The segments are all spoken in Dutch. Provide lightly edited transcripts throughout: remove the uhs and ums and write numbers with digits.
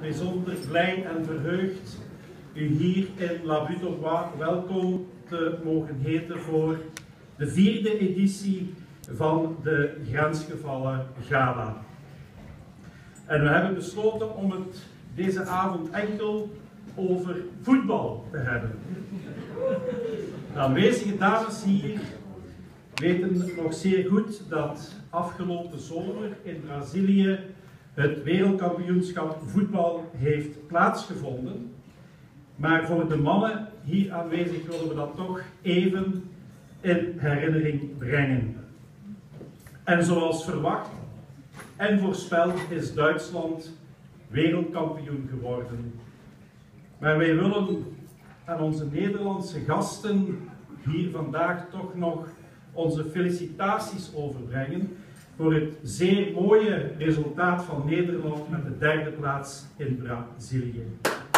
bijzonder blij en verheugd u hier in La Butte aux Bois welkom te mogen heten voor de 4e editie van de Grensgevallen Gala. En we hebben besloten om het deze avond enkel over voetbal te hebben. De aanwezige dames hier weten nog zeer goed dat afgelopen zomer in Brazilië het wereldkampioenschap voetbal heeft plaatsgevonden. Maar voor de mannen hier aanwezig willen we dat toch even in herinnering brengen. En zoals verwacht en voorspeld is Duitsland wereldkampioen geworden. Maar wij willen aan onze Nederlandse gasten hier vandaag toch nog onze felicitaties overbrengen voor het zeer mooie resultaat van Nederland met de 3e plaats in Brazilië.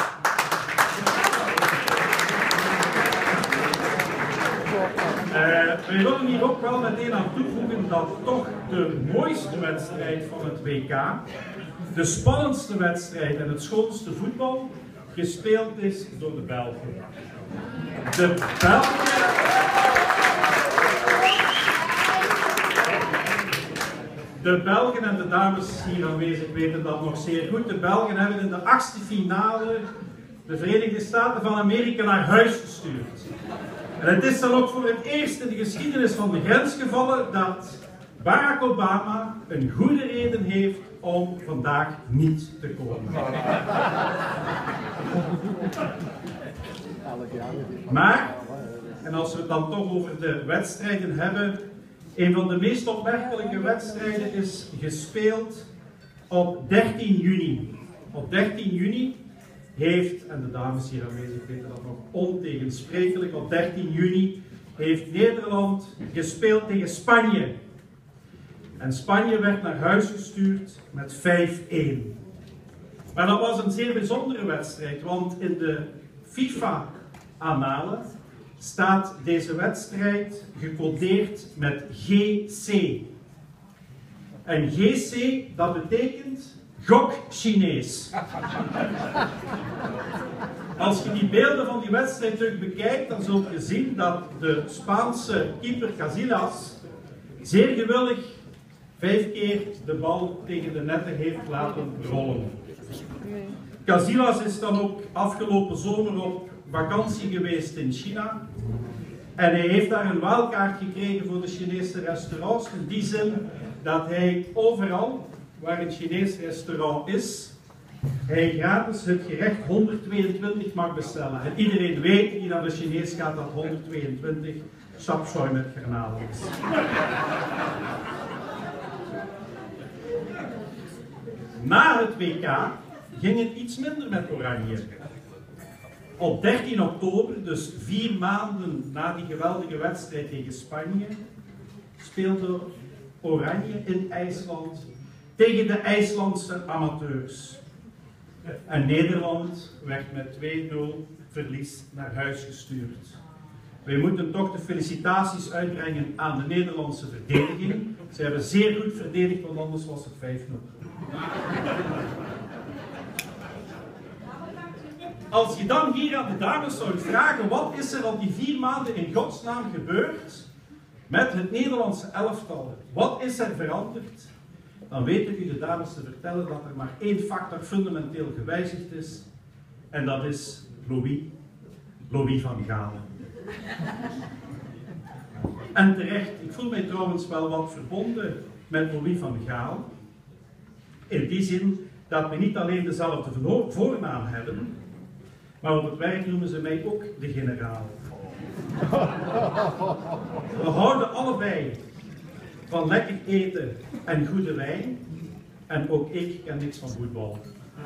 Wij willen hier ook wel meteen aan toevoegen dat toch de mooiste wedstrijd van het WK, de spannendste wedstrijd en het schoonste voetbal gespeeld is door de Belgen. De Belgen en de dames hier aanwezig weten dat nog zeer goed. De Belgen hebben in de 8e finale de Verenigde Staten van Amerika naar huis gestuurd. En het is dan ook voor het eerst in de geschiedenis van de grensgevallen dat Barack Obama een goede reden heeft om vandaag niet te komen. Maar, en als we het dan toch over de wedstrijden hebben, een van de meest opmerkelijke wedstrijden is gespeeld op 13 juni. Op 13 juni heeft, en de dames hier aanwezig weten dat nog ontegensprekelijk, op 13 juni heeft Nederland gespeeld tegen Spanje. En Spanje werd naar huis gestuurd met 5-1. Maar dat was een zeer bijzondere wedstrijd, want in de FIFA-annalen staat deze wedstrijd gecodeerd met GC. En GC, dat betekent Gok Chinees. Als je die beelden van die wedstrijd terug bekijkt, dan zult je zien dat de Spaanse keeper Casillas zeer gewillig 5 keer de bal tegen de netten heeft laten rollen. Casillas is dan ook afgelopen zomer op vakantie geweest in China. En hij heeft daar een wildkaart gekregen voor de Chinese restaurants. In die zin dat hij overal waar een Chinees restaurant is, hij gratis het gerecht 122 mag bestellen. En iedereen weet die naar de Chinees gaat dat 122 sapsoi met garnalen is. Na het WK ging het iets minder met Oranje. Op 13 oktober, dus 4 maanden na die geweldige wedstrijd tegen Spanje, speelde Oranje in IJsland tegen de IJslandse amateurs. En Nederland werd met 2-0 verlies naar huis gestuurd. Wij moeten toch de felicitaties uitbrengen aan de Nederlandse verdediging. Ze hebben zeer goed verdedigd, want anders was het 5-0. Als je dan hier aan de dames zou vragen, wat is er al die 4 maanden in godsnaam gebeurd met het Nederlandse elftal? Wat is er veranderd? Dan weten u de dames te vertellen dat er maar 1 factor fundamenteel gewijzigd is. En dat is Louis van Gaal. En terecht, ik voel mij trouwens wel wat verbonden met Louis van Gaal. In die zin dat we niet alleen dezelfde voornaam hebben, maar op het werk noemen ze mij ook de generaal. We houden allebei van lekker eten en goede wijn. En ook ik ken niks van voetbal.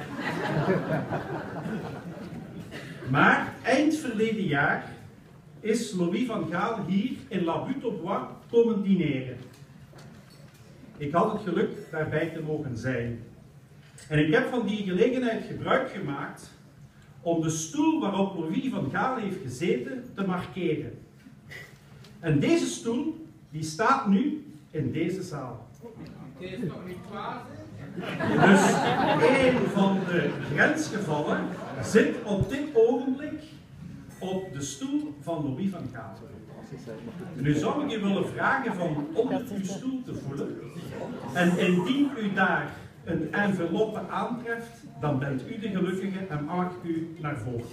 Maar eind verleden jaar is Louis van Gaal hier in La Butte aux Bois komen dineren. Ik had het geluk daarbij te mogen zijn. En ik heb van die gelegenheid gebruik gemaakt om de stoel waarop Louis van Gaal heeft gezeten te markeren. En deze stoel die staat nu in deze zaal. Het is nog niet klaar? Dus een van de grensgevallen zit op dit ogenblik op de stoel van Louis van Gaal. Nu zou ik u willen vragen van onder uw stoel te voelen. En indien u daar een enveloppe aantreft, dan bent u de gelukkige en mag u naar voren.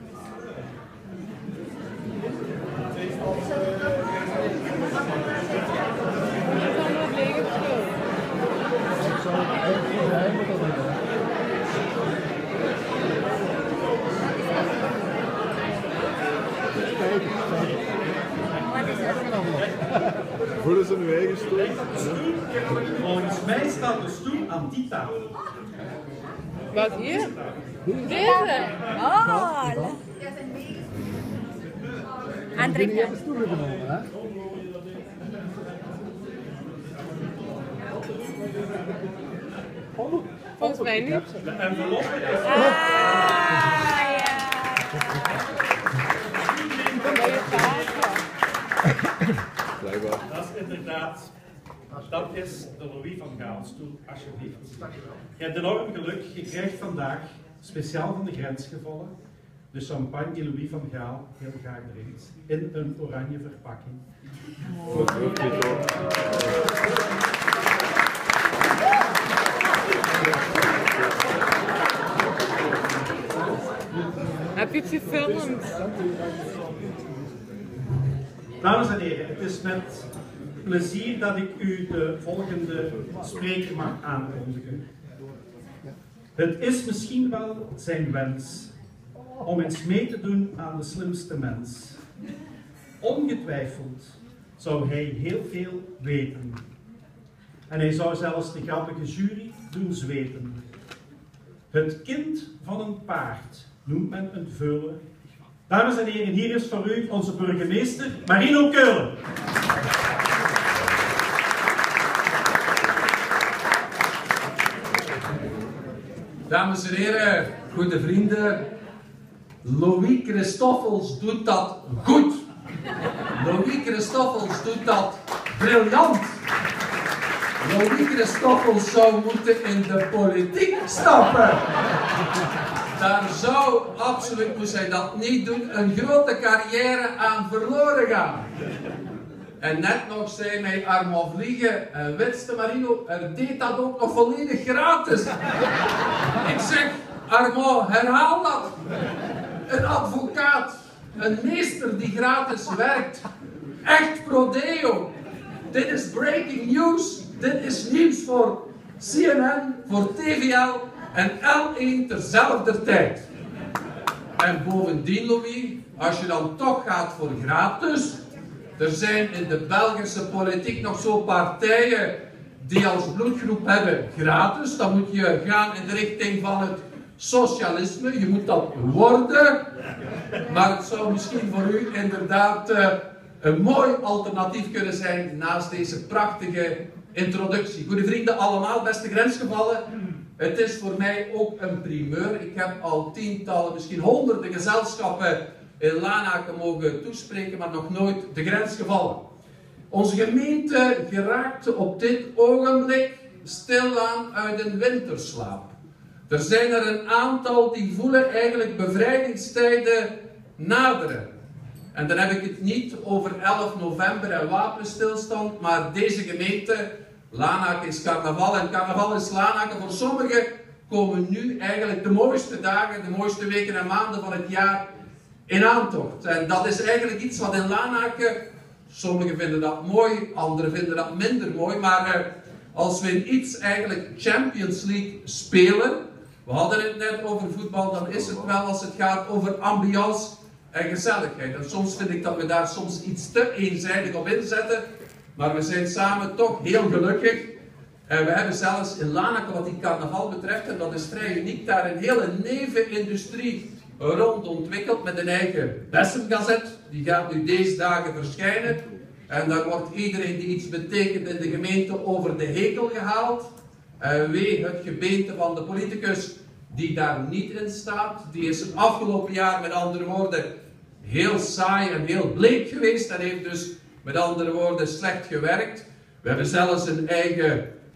Voelen ze nu eigen stoel? Volgens mij staat de stoel aan die tafel. Wat hier? Deze? Oh, aantrekken. Volgens mij niet. De enveloppe is... Blijkbaar. Dat is inderdaad, dat is de Louis van Gaal stoel, alsjeblieft. Je hebt enorm geluk, je krijgt vandaag, speciaal van de grensgevallen, de champagne die Louis van Gaal heel graag drinkt, in een oranje verpakking. Heb je het gefilmd? Dames en heren, het is met plezier dat ik u de volgende spreker mag aankondigen. Het is misschien wel zijn wens om eens mee te doen aan de slimste mens. Ongetwijfeld zou hij heel veel weten. En hij zou zelfs de grappige jury doen zweten. Het kind van een paard noemt men een veulen. Dames en heren, hier is voor u onze burgemeester Marino Keulen. Dames en heren, goede vrienden, Louis Christoffels doet dat goed. Louis Christoffels doet dat briljant. Louis Christoffels zou moeten in de politiek stappen. Daar zou, absoluut moest hij dat niet doen, een grote carrière aan verloren gaan. En net nog zei mij Armand Vliegen, wetste Marino, deed dat ook nog volledig gratis. Ik zeg, Armand, herhaal dat. Een advocaat, een meester die gratis werkt. Echt prodeo. Dit is breaking news. Dit is nieuws voor CNN, voor TVL en L1 terzelfde tijd. En bovendien, Louis, als je dan toch gaat voor gratis, er zijn in de Belgische politiek nog zo'n partijen die als bloedgroep hebben gratis. Dan moet je gaan in de richting van het socialisme. Je moet dat worden. Maar het zou misschien voor u inderdaad een mooi alternatief kunnen zijn naast deze prachtige introductie. Goede vrienden allemaal, beste grensgevallen. Het is voor mij ook een primeur. Ik heb al tientallen, misschien honderden gezelschappen in Lanaken mogen toespreken, maar nog nooit de grensgevallen. Onze gemeente geraakt op dit ogenblik stilaan uit een winterslaap. Er zijn er een aantal die voelen eigenlijk bevrijdingstijden naderen. En dan heb ik het niet over 11 november en wapenstilstand, maar deze gemeente, Lanaken is carnaval en carnaval is Lanaken. Voor sommigen komen nu eigenlijk de mooiste dagen, de mooiste weken en maanden van het jaar in aantocht. En dat is eigenlijk iets wat in Lanaken, sommigen vinden dat mooi, anderen vinden dat minder mooi, maar als we in iets eigenlijk Champions League spelen, we hadden het net over voetbal, dan is het wel als het gaat over ambiance en gezelligheid. En soms vind ik dat we daar soms iets te eenzijdig op inzetten, maar we zijn samen toch heel gelukkig. En we hebben zelfs in Lanaken, wat die carnaval betreft, en dat is vrij uniek, daar een hele nevenindustrie rond ontwikkeld met een eigen Bessemgazet. Die gaat nu deze dagen verschijnen. En daar wordt iedereen die iets betekent in de gemeente over de hekel gehaald. Wee het gebeente van de politicus die daar niet in staat. Die is het afgelopen jaar, met andere woorden, heel saai en heel bleek geweest. En heeft dus, met andere woorden, slecht gewerkt. We hebben zelfs een eigen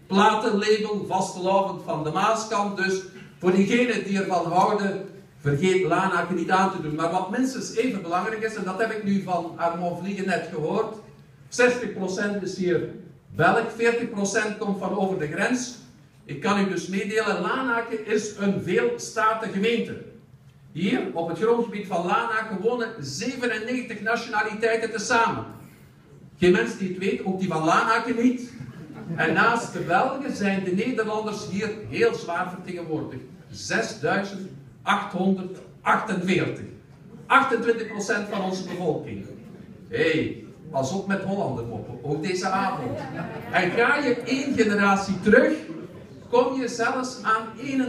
platenlabel, vastelavond van de Maaskant. Dus voor diegenen die ervan houden, vergeet Lanaken niet aan te doen. Maar wat minstens even belangrijk is, en dat heb ik nu van Armand Vliegen net gehoord, 60% is hier Belg, 40% komt van over de grens. Ik kan u dus meedelen, Lanaken is een veelstatengemeente. Hier, op het grondgebied van Lanaken, wonen 97 nationaliteiten tezamen. Geen mens die het weet, ook die van Lanaken niet. En naast de Belgen zijn de Nederlanders hier heel zwaar vertegenwoordigd. 6.848. 28% van onze bevolking. Hé, pas op met Hollander moppen, ook deze avond. En ga je 1 generatie terug, kom je zelfs aan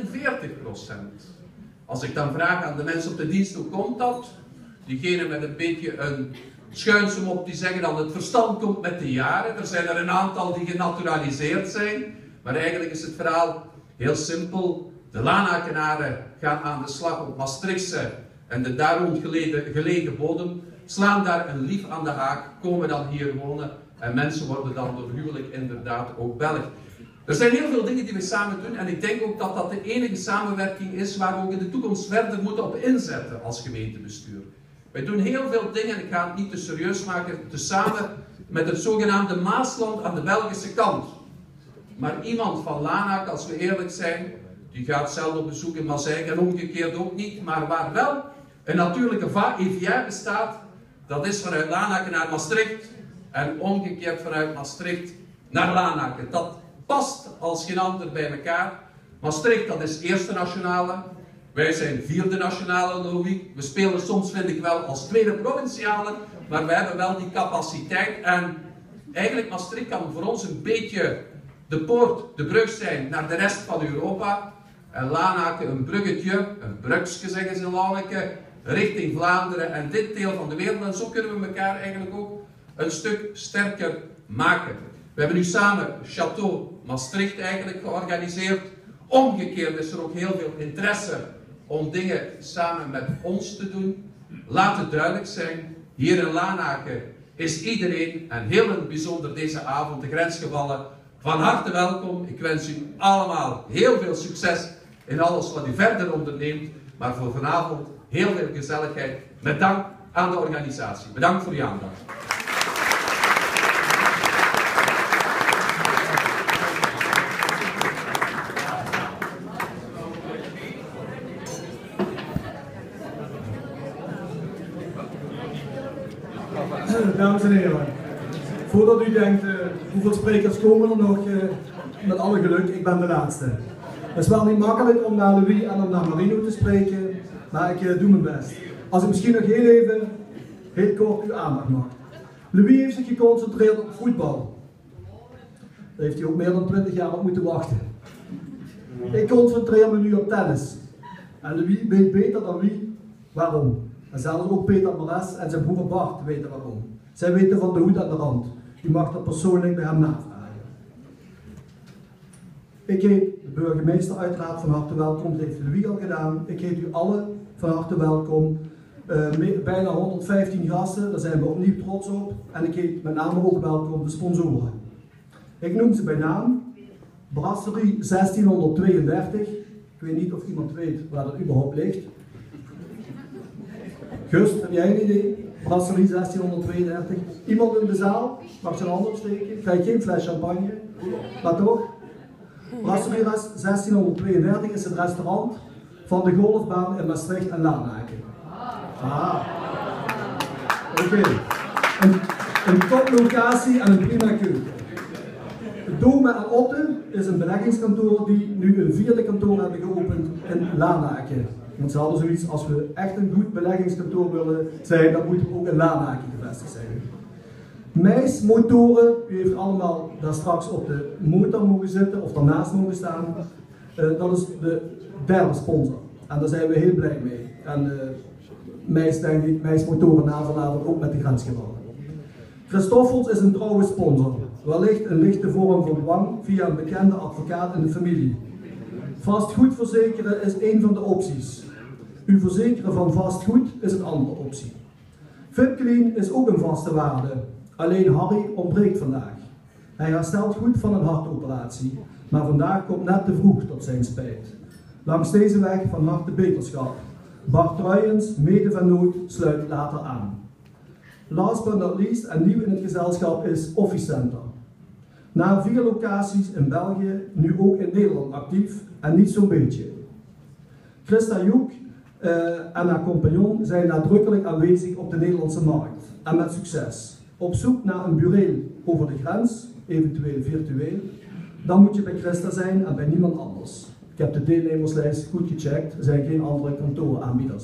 41%. Als ik dan vraag aan de mensen op de dienst, hoe komt dat? Diegenen met een beetje een schuinsem op, die zeggen dat het verstand komt met de jaren. Er zijn er een aantal die genaturaliseerd zijn. Maar eigenlijk is het verhaal heel simpel. De Lanakenaren gaan aan de slag op Maastrichtse en de daar rond gelegen bodem. Slaan daar een lief aan de haak, komen dan hier wonen. En mensen worden dan door huwelijk inderdaad ook Belg. Er zijn heel veel dingen die we samen doen. En ik denk ook dat dat de enige samenwerking is waar we ook in de toekomst verder moeten op inzetten als gemeentebestuur. Wij doen heel veel dingen, ik ga het niet te serieus maken, tezamen met het zogenaamde Maasland aan de Belgische kant. Maar iemand van Lanaken, als we eerlijk zijn, die gaat zelf op bezoek in Maaseigen en omgekeerd ook niet. Maar waar wel een natuurlijke va-et-vient bestaat, dat is vanuit Lanaken naar Maastricht en omgekeerd vanuit Maastricht naar Lanaken. Dat past als geen ander bij elkaar. Maastricht, dat is eerste nationale. Wij zijn vierde nationale, Louis. We spelen soms, vind ik wel, als tweede provinciale. Maar we hebben wel die capaciteit. En eigenlijk Maastricht kan voor ons een beetje de poort, de brug zijn naar de rest van Europa. En Lanaken een bruggetje, een brugsje zeggen ze in Lanaken, richting Vlaanderen en dit deel van de wereld. En zo kunnen we elkaar eigenlijk ook een stuk sterker maken. We hebben nu samen Château Maastricht eigenlijk georganiseerd. Omgekeerd is er ook heel veel interesse om dingen samen met ons te doen. Laat het duidelijk zijn, hier in Lanaken is iedereen, en heel in het bijzonder deze avond de grensgevallen, van harte welkom. Ik wens u allemaal heel veel succes in alles wat u verder onderneemt. Maar voor vanavond heel veel gezelligheid. Met dank aan de organisatie. Bedankt voor uw aandacht. Dames en heren, voordat u denkt hoeveel sprekers komen er nog, met alle geluk, ik ben de laatste. Het is wel niet makkelijk om naar Louis en om naar Marino te spreken, maar ik doe mijn best. Als ik misschien nog heel kort uw aandacht mag. Louis heeft zich geconcentreerd op voetbal. Daar heeft hij ook meer dan 20 jaar op moeten wachten. Ik concentreer me nu op tennis. En Louis weet beter dan wie waarom. En zelfs ook Peter Mares en zijn broer Bart weten waarom. Zij weten van de hoed en de rand. U mag dat persoonlijk bij hem navragen. Ik heet de burgemeester uiteraard van harte welkom. Dat heeft Louis al gedaan. Ik heet u allen van harte welkom. Bijna 115 gasten, daar zijn we opnieuw trots op. En ik heet met name ook welkom de sponsoren. Ik noem ze bij naam. Brasserie 1632. Ik weet niet of iemand weet waar dat überhaupt ligt. Gust, heb jij een idee? Brasserie 1632. Iemand in de zaal? Mag zijn hand opsteken? Krijg geen fles champagne? Maar toch? Brasserie 1632 is het restaurant van de golfbaan in Maastricht en Lanaken. Ah. Oké. Een toplocatie en een prima keuken. Dome en Otte is een beleggingskantoor die nu een vierde kantoor hebben geopend in Lanaken. Want ze hadden zoiets, als we echt een goed beleggingskantoor willen zijn, dan moeten we ook in Lanaken gevestigd zijn. Meis Motoren, u heeft allemaal daar straks op de motor mogen zitten of daarnaast mogen staan. Dat is de derde sponsor. En daar zijn we heel blij mee. En Meis, denk ik, Meis Motoren naverlaten ook met de grensgevallen. Christoffels is een trouwe sponsor. Wellicht een lichte vorm van dwang via een bekende advocaat in de familie. Vastgoed verzekeren is één van de opties. U verzekeren van vastgoed is een andere optie. VipClean is ook een vaste waarde. Alleen Harry ontbreekt vandaag. Hij herstelt goed van een hartoperatie, maar vandaag komt net te vroeg tot zijn spijt. Langs deze weg van harte beterschap. Bart Truijens, mede van nood, sluit later aan. Last but not least en nieuw in het gezelschap is Officenter. Na 4 locaties in België, nu ook in Nederland actief en niet zo'n beetje. Christa Joek en haar compagnon zijn nadrukkelijk aanwezig op de Nederlandse markt en met succes. Op zoek naar een bureel over de grens, eventueel virtueel, dan moet je bij Christa zijn en bij niemand anders. Ik heb de deelnemerslijst goed gecheckt, er zijn geen andere kantooraanbieders.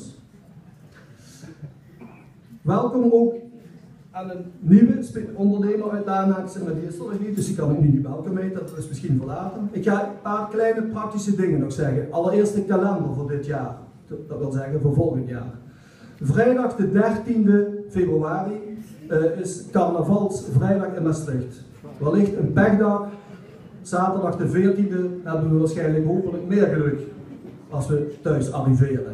Welkom ook aan een nieuwe ondernemer uit Lanaakse, maar die is er nog niet, dus die kan ik nu niet welkom heten, dat is misschien verlaten. Ik ga een paar kleine praktische dingen nog zeggen. Allereerst de kalender voor dit jaar, dat wil zeggen voor volgend jaar. Vrijdag de 13e februari is carnavalsvrijdag in Maastricht. Wellicht een pechdag. Zaterdag de 14e hebben we waarschijnlijk hopelijk meer geluk als we thuis arriveren.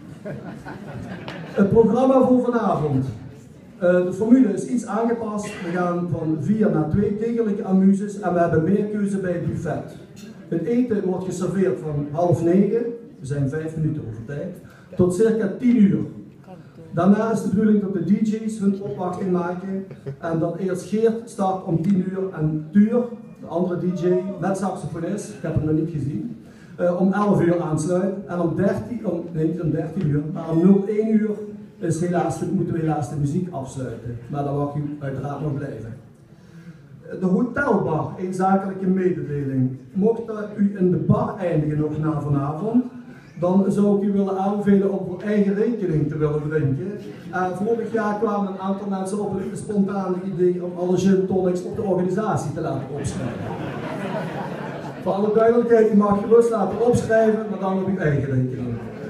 Het programma voor vanavond. De formule is iets aangepast. We gaan van 4 naar 2 degelijke amuses en we hebben meer keuze bij het buffet. Het eten wordt geserveerd van 8:30, we zijn 5 minuten over tijd, tot circa 10 uur. Daarna is de bedoeling dat de DJ's hun opwachting maken en dat eerst Geert start om 10 uur en Tuur, de andere DJ, met saxofonist, ik heb hem nog niet gezien, om 11 uur aansluit en om 13 uur, maar om 01 uur moeten we helaas de muziek afsluiten, maar dan mag u uiteraard nog blijven. De hotelbar, een zakelijke mededeling. Mocht u in de bar eindigen nog na vanavond, dan zou ik u willen aanbevelen om voor eigen rekening te willen drinken. Vorig jaar kwamen een aantal mensen op het spontane idee om alle gin tonics op de organisatie te laten opschrijven. Voor alle duidelijkheid, u mag gerust laten opschrijven, maar dan op uw eigen rekening.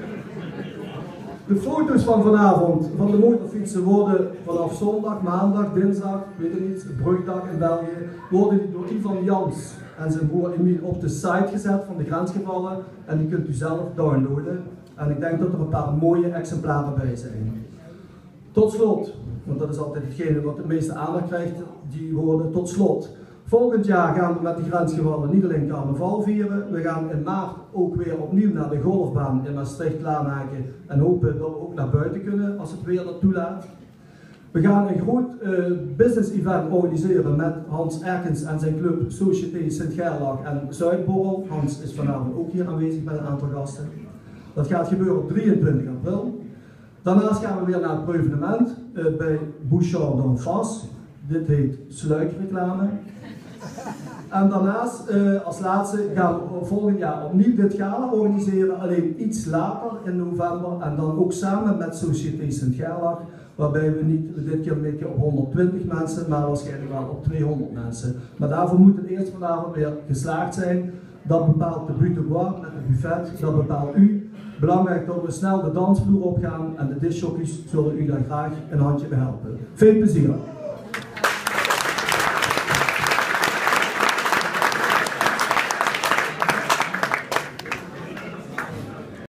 De foto's van vanavond van de motorfietsen worden vanaf zondag, maandag, dinsdag, weet ik niet, brugdag in België, worden die door Ivan Jans en zijn broer Emiel op de site gezet van de grensgevallen en die kunt u zelf downloaden. En ik denk dat er een paar mooie exemplaren bij zijn. Tot slot, want dat is altijd hetgene wat de meeste aandacht krijgt, die woorden tot slot. Volgend jaar gaan we met de grensgevallen niet alleen carnaval vieren, we gaan in maart ook weer opnieuw naar de golfbaan in Maastricht-Lanaken en hopen dat we ook naar buiten kunnen als het weer dat toelaat. We gaan een groot business event organiseren met Hans Erkens en zijn club Société Sint-Gerlach en Zuidborrel. Hans is vanavond ook hier aanwezig met een aantal gasten. Dat gaat gebeuren op 23 april. Daarnaast gaan we weer naar het evenement bij Bouchard d'Enfance. Dit heet sluikreclame. En daarnaast, als laatste, gaan we volgend jaar opnieuw dit gala organiseren, alleen iets later in november en dan ook samen met Société Sint-Gerlach, waarbij we niet dit keer een beetje op 120 mensen, maar waarschijnlijk wel op 200 mensen. Maar daarvoor moet het eerst vanavond weer geslaagd zijn. Dat bepaalt de butoir met het buffet, dat bepaalt u. Belangrijk dat we snel de dansvloer opgaan en de discjockeys zullen u daar graag een handje bij helpen. Veel plezier!